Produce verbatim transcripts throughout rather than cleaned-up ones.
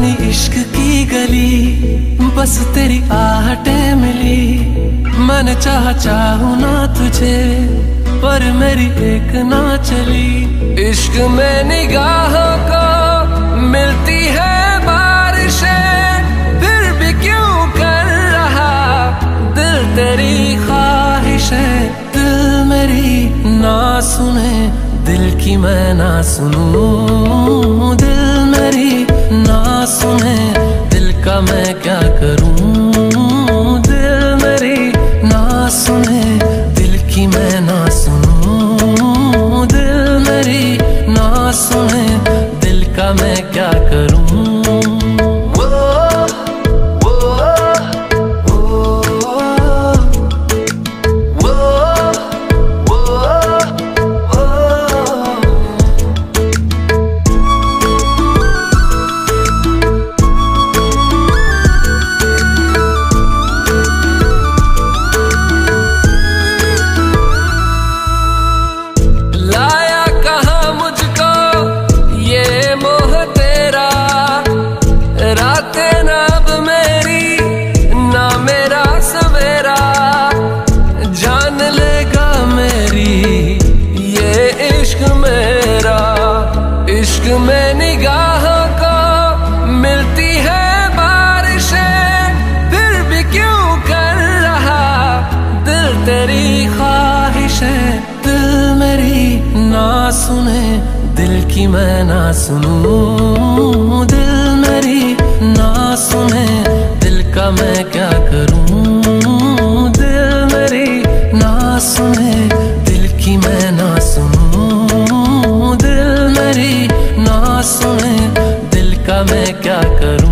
जानी इश्क की गली, बस तेरी आहटें मिली। मैंने चाहा चाहूं ना तुझे, पर मेरी एक ना चली। इश्क में निगाहों को मिलती है बारिशें, फिर भी क्यों कर रहा दिल तेरी ख्वाहिशें। दिल मेरी ना सुने, दिल की मैं ना सुनूं। दिल मेरी ना सुने, दिल का मैं क्या करूं। दिल मेरी ना सुने, दिल की मैं ना सुनूं। दिल मेरी ना सुने, दिल का मैं क्या करूं। इश्क में निगाहों को मिलती है बारिशें, फिर भी क्यों कर रहा दिल तेरी ख्वाहिशें। दिल मेरी ना सुने, दिल की मैं ना सुनूं। दिल मेरी ना सुने, दिल का मैं क्या करूं। दिल मेरी ना सुने, दिल की मैं ना सुनूं। दिल मेरी ना सुने, दिल का मैं क्या करूं।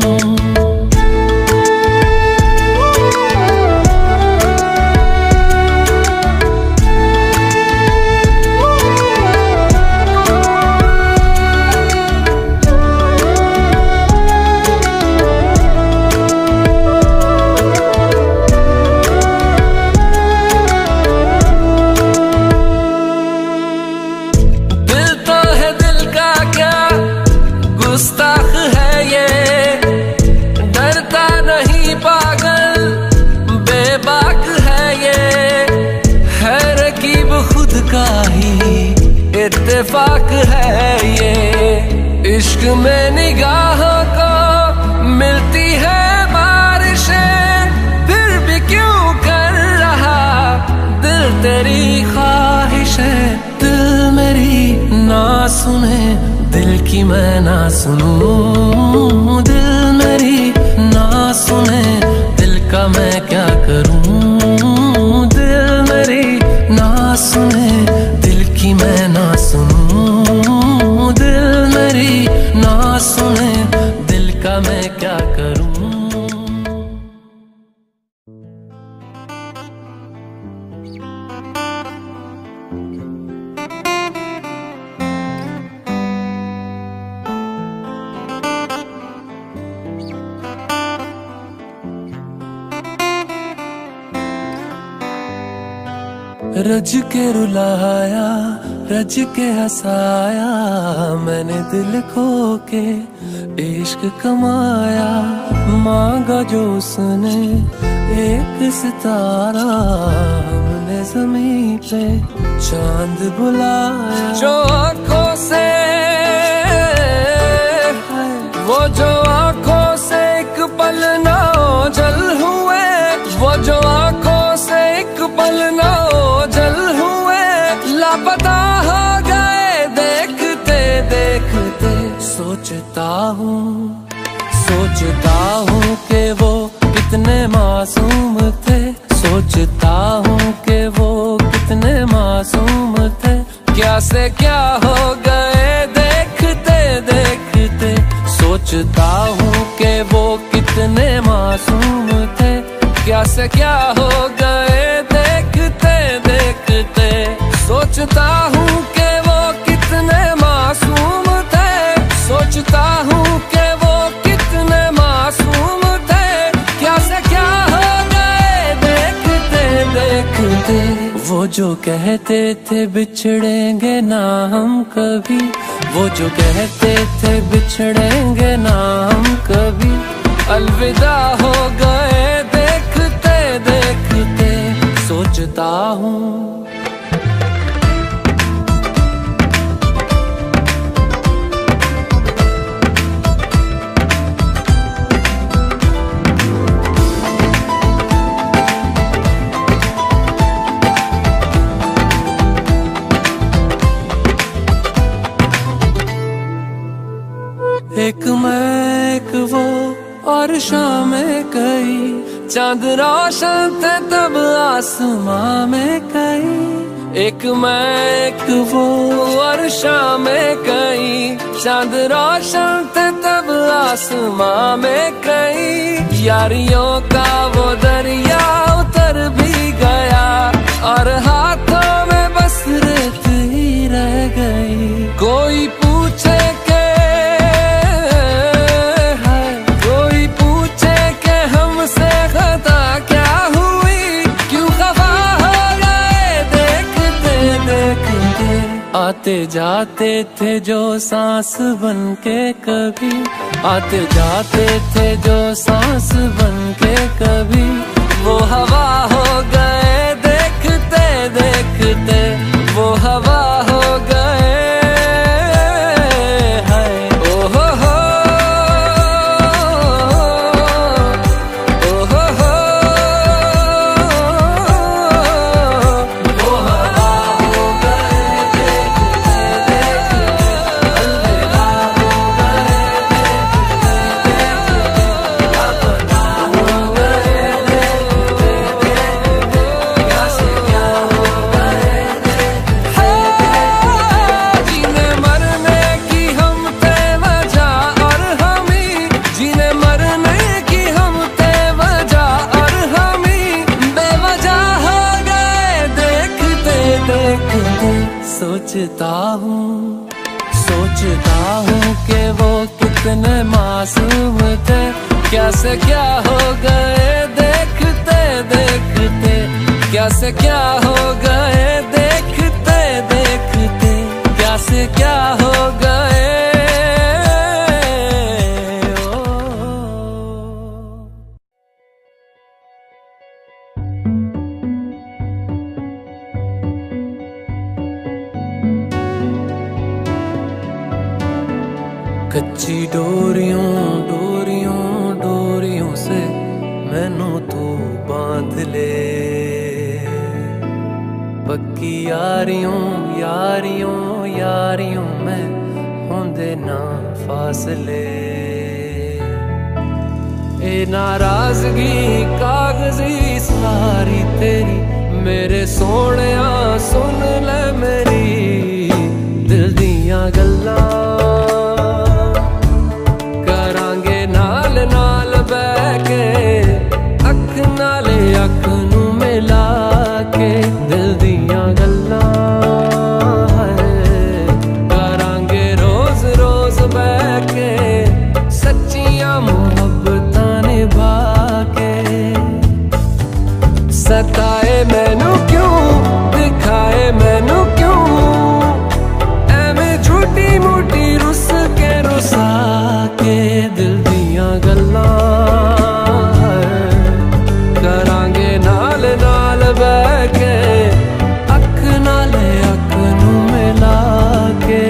गुस्ताख है ये, डरता नहीं पागल, बेबाक है ये। है रकीब खुद का ही इत्तेफाक है ये। इश्क में निगाहों को मिलती है बारिशें, फिर भी क्यों कर रहा दिल तेरी ख्वाहिशें। दिल मेरी ना सुने, दिल की मैं ना सुनूं। दिल मेरी ना सुने, दिल का मैं क्या करूं। दिल मेरी ना सुने, दिल की मैं ना सुनूं। दिल मेरी ना सुने, दिल का मैं क्या करूं। रज के रुलाया, रज के हंसाया, मैंने दिल खो के इश्क कमाया। मांगा जो उसने एक सितारा, हमने ज़मीं पे चांद बुलाया। जो आँखों से वो जो आँखों से एक पल ना ओझल हुए, वो जो आँखों से एक पल ना ओझल हुए, लापता हो गए देखते देखते। सोचता हूँ सोचता हूँ कि वो कितने मासूम थे। सोचता हूँ कि वो कितने मासूम थे। क्या से क्या हो गए देखते देखते। सोचता हूँ कि वो कितने मासूम थे। क्या से क्या हो गए देखते देखते। सोचता हूँ कि वो कितने मासूम थे। सोचता हूँ कि वो कितने मासूम थे। क्या से क्या हो गए देखते देखते। वो जो कहते थे बिछड़ेंगे ना हम कभी, वो जो कहते थे बिछड़ेंगे ना हम कभी, अलविदा हो गए देखते देखते। सोचता हूँ एक मैं एक वो और शामें कई, चांद रोशन थे तब आसमां में कई। एक मैं एक वो और शामें कई, चांद रोशन थे तब आसमां में कई। यारियों का वो दरिया उतर भी गया और हाथों में बस रेत ही रह गई। कोई पूछे आते जाते थे जो सांस बन के कभी, आते जाते थे जो सांस बन के कभी, वो हवा हो गए देखते देखते, वो हवा हो गए। सोचता हूँ सोचता हूँ कि वो कितने मासूम थे, क्या से क्या हो गए देखते देखते, क्या से क्या हो गए देखते देखते, क्या से क्या हो गए। कच्ची डोरियों डोरियों डोरियों से मैनू तू बांध ले, पक्की यारियों यारियों यारियों में होंदे ना फासले। ए नाराजगी कागजी सारी तेरी, मेरे सोहणिया सुन ले मेरी दिल दियां गल्लां। नाल बह के अख नाले अख नू मिला के, दिल दियां गल्लां करांगे रोज रोज बह के, सच्चियां मुहब्बतां निभा के। सताए मैनू क्यों दिखाए मैनू क्यों, एवें झूठी मूठी रुस के रुसा के, दिल गल्लां करांगे नाल नाल बह के, अख नाले अख नू मिला के।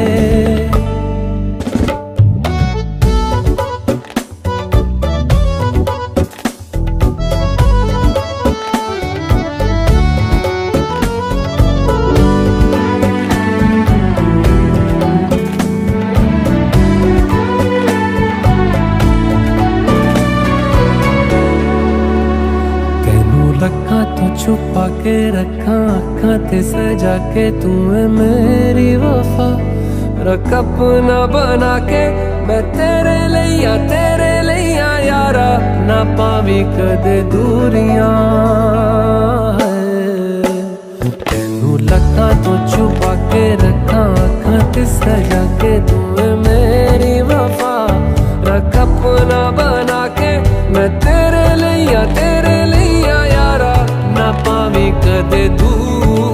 छुपा के रखा अखा ते सजा के, तू है मेरी वफा। रख अपना बना के मैं तेरे लिया तेरे लिया यारा, ना पावी कदे दूरियां। तेनू लखा तो छुपा के रखा अखा ते सजा के, तू है मेरी वफा। रख अपना बना के मैं तेरे लिया तेरे लिया यारा, ना पावी कदे दूर।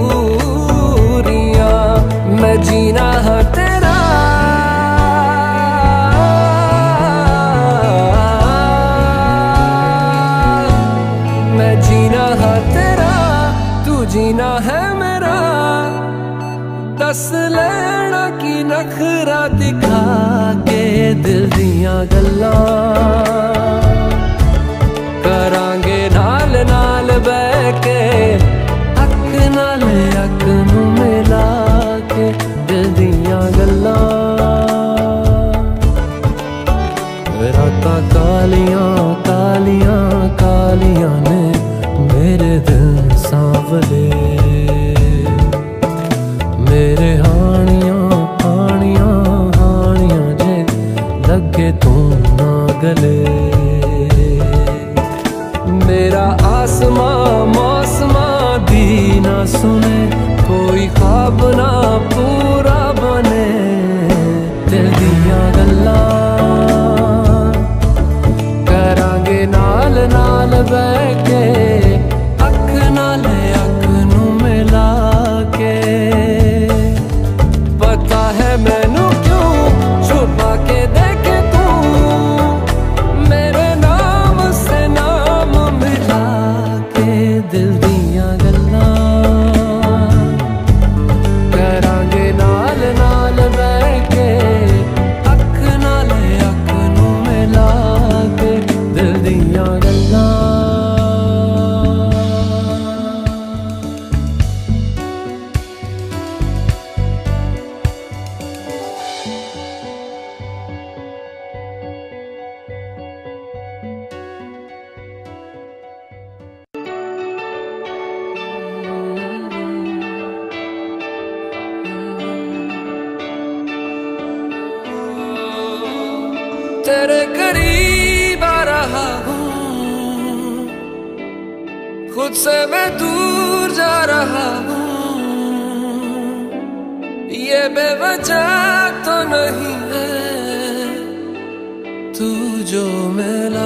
दस लैना की नखरा दिखा के दिल दियां गल्लां करांगे नाल नाल बह के अख नाल अख नूं मिला के दिल दियां गल्लां रातां कालियां कालियां कालियां ने मेरे दिल सांवले मेरे हानियां हानियां हानियां जे लगे तू ना गले मेरा आसमां मौसमां दी ना सुने कोई ख्वाब ना पूरा बने दिल दियां गल्लां करांगे नाल नाल बह के अख नाल अख नूं मिला के पता है मैनू क्यों छुपा के देखे तू मेरे नाम से नाम मिला के दिल दियां गल्लां करांगे नाल नाल बह के अख नाल अख नूं मिला के दिल दियां गल्लां तेरे करीब आ रहा हूँ खुद से मैं दूर जा रहा हूँ ये बेवजह तो नहीं है तू जो मिला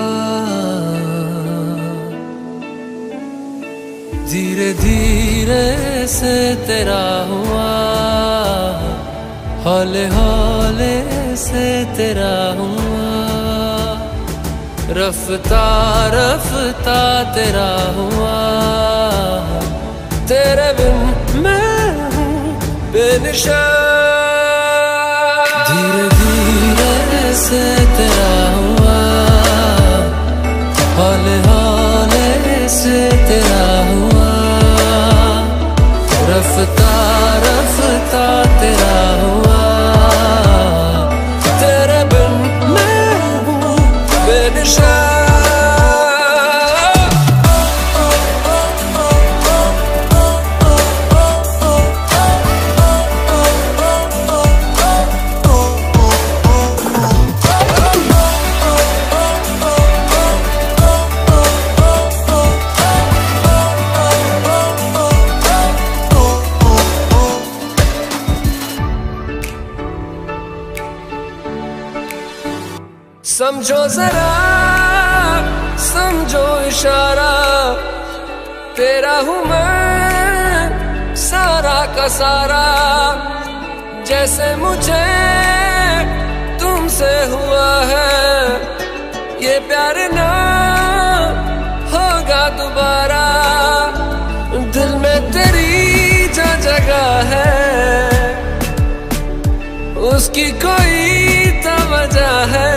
धीरे धीरे से तेरा हुआ हौले हौले से तेरा हुआ रफ्ता रफ्ता तेरा हुआ तेरे बिन मैं हूँ बेनिशान धीरे धीरे से तेरा हुआ हौले हौले से तेरा हुआ रफ्ता रफ्ता तेरा हुआ तेरे बिन मैं हूँ बेनिशान समझो जरा समझो इशारा तेरा हूँ मैं सारा का सारा जैसे मुझे तुमसे हुआ है ये प्यार ना होगा दोबारा दिल में तेरी जो जगह है उसकी कोई तो वजह है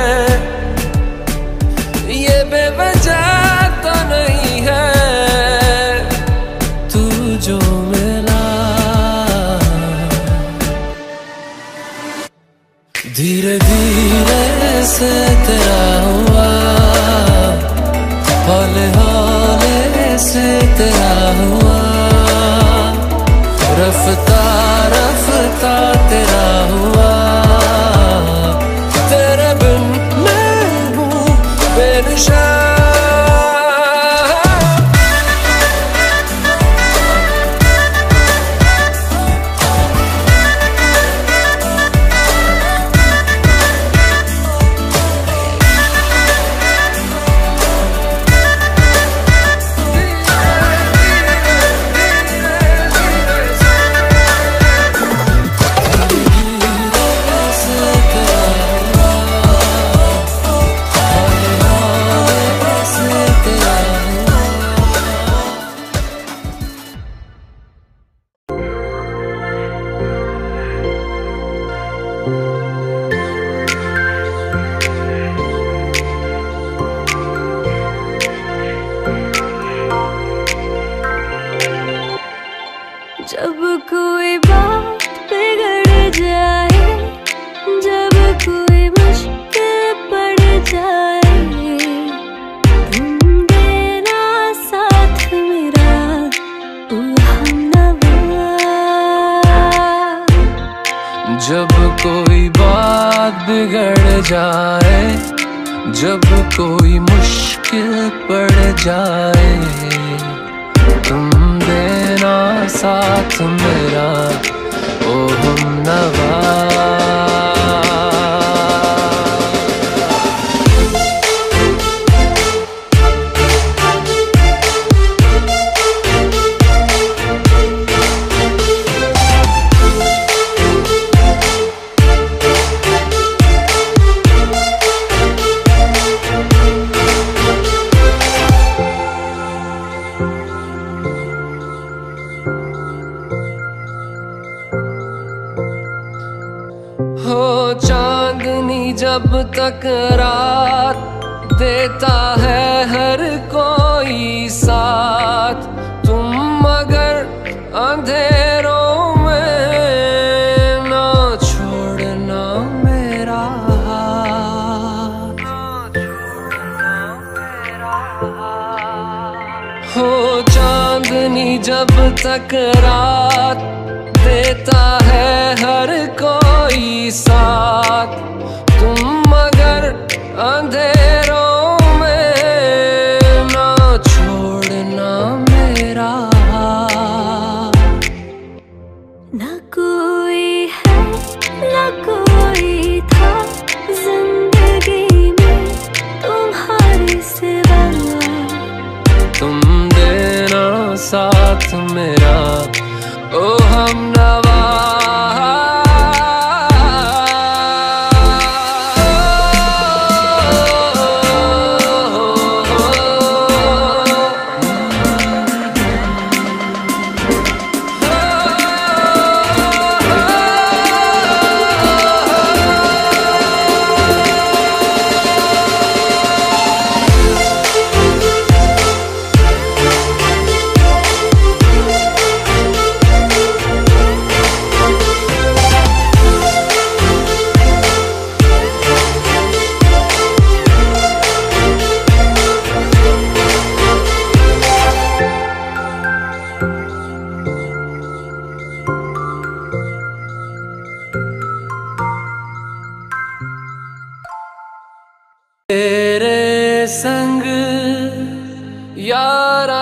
ये बेवजह तो नहीं है तू जो मिला धीरे धीरे से तेरा हुआ हौले हौले से तेरा हुआ रफ्ता रफ्ता तेरा हुआ तेरे बिन मैं हूँ बेनिशान जब कोई बात बिगड़ जाए, जब कोई मुश्किल पड़ जाए, तुम देना साथ मेरा ओ हमनवा। हो चांदनी जब तक रात देता है हर कोई साथ, तुम मगर अंधेरों में ना छोड़ना मेरा हाथ। हो चांदनी जब तक रात देता है हर कोई साथ, तुम मगर अंधेरों में ना छोड़ना मेरा हाथ। ना कोई है ना कोई था जिंदगी में तुम्हारे सिवा, तुम देना साथ मेरा ओ हमनवा। तेरे संग यारा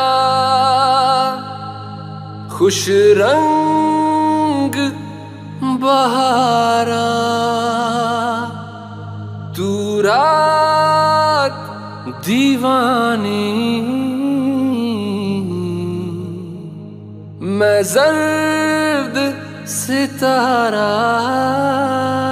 खुश रंग बहारा, तू रात दीवानी, मैं जर्द सितारा।